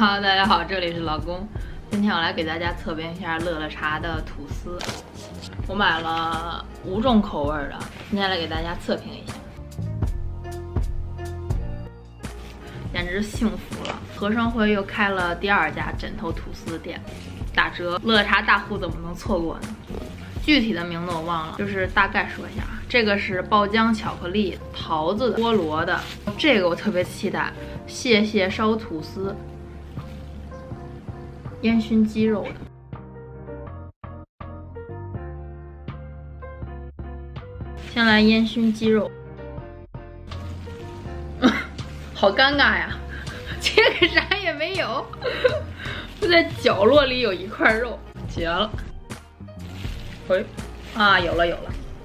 Hello， 大家好，这里是老公。今天我来给大家测评一下乐乐茶的吐司。我买了5种口味的，今天来给大家测评一下。简直幸福了！和生汇又开了第2家枕头吐司店，打折，乐乐茶大户怎么能错过呢？具体的名字我忘了，就是大概说一下啊。这个是爆浆巧克力、桃子的、菠萝的，这个我特别期待，蟹蟹烧吐司。 烟熏鸡肉的，先来烟熏鸡肉，好尴尬呀，切个啥也没有，就在角落里有一块肉，绝了！喂，啊，有了，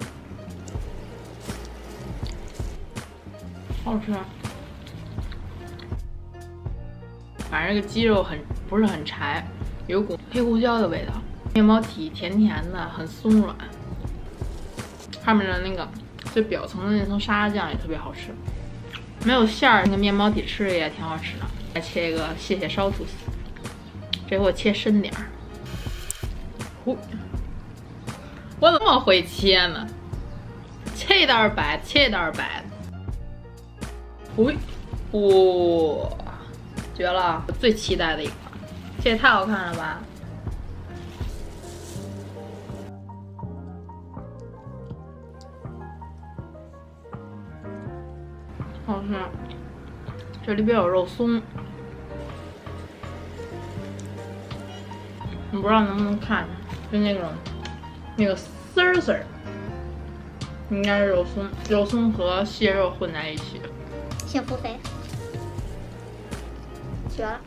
好吃。 反正这个鸡肉不是很柴，有股黑胡椒的味道。面包体甜甜的，很松软。上面的那个最表层的那层沙拉酱也特别好吃。没有馅儿，那个面包体吃着也挺好吃的。来切一个蟹蟹烧吐司，这回我切深点儿。我怎么会切呢？切一道是白的，切一道是白的。哇！ 绝了！我最期待的一款，这也太好看了吧！好吃。这里边有肉松，你不知道能不能看见，就那个丝儿，应该是肉松和蟹肉混在一起的。 幸福肥。 绝了！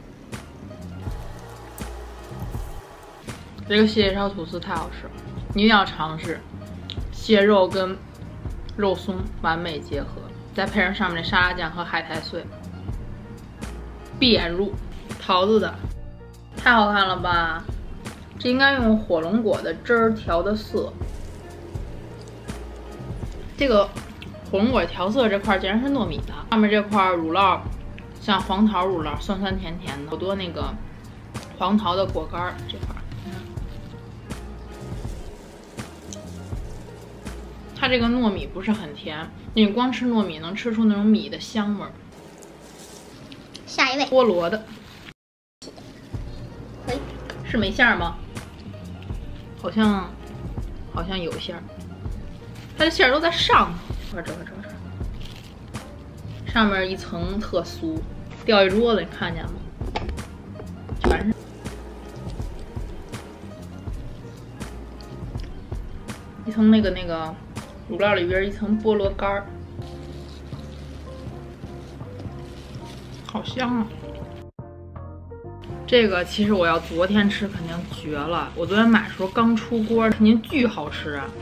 这个蟹蟹烧吐司太好吃了，你一定要尝试。蟹肉跟肉松完美结合，再配上上面的沙拉酱和海苔碎，闭眼入。桃子的，太好看了吧！这应该用火龙果的汁儿调的色。这个火龙果调色这块竟然是糯米的，上面这块乳酪。 像黄桃乳酪，酸酸甜甜的，好多那个黄桃的果干这块，它这个糯米不是很甜，你光吃糯米能吃出那种米的香味儿。 下一位， 菠萝的，是没馅儿吗？好像有馅儿，它的馅儿都在上头，这上面一层特酥，掉一桌子，你看见吗？全是一层那个乳酪里边一层菠萝干儿，好香啊！这个其实我要昨天吃肯定绝了，我昨天买的时候刚出锅，肯定巨好吃啊！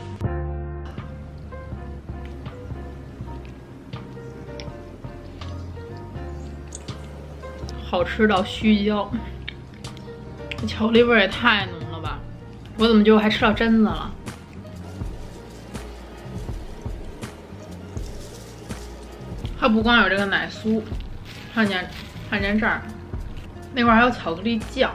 好吃到虚焦，这巧克力味也太浓了吧！我怎么就还吃到榛子了？它不光有这个奶酥，看见这儿，那块还有巧克力酱。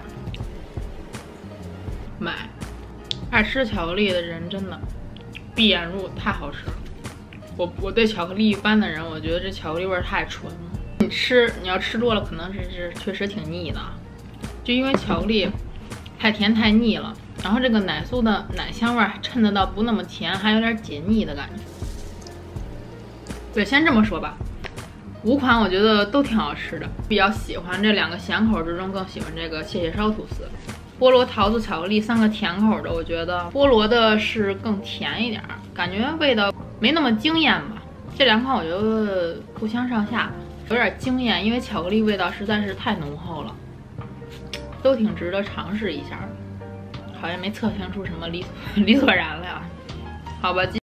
买，爱吃巧克力的人真的闭眼入，太好吃了。我对巧克力一般的人，我觉得这巧克力味太纯了。 你要吃多了，可能是确实挺腻的，就因为巧克力太甜太腻了，然后这个奶酥的奶香味衬得到不那么甜，还有点解腻的感觉。对，先这么说吧，5款我觉得都挺好吃的，比较喜欢这2个咸口之中，更喜欢这个蟹蟹烧吐司。菠萝、桃子、巧克力3个甜口的，我觉得菠萝的是更甜一点，感觉味道没那么惊艳吧。这2款我觉得不相上下。 有点惊艳，因为巧克力味道实在是太浓厚了，都挺值得尝试一下的。好像没测评出什么理所然来啊，好吧。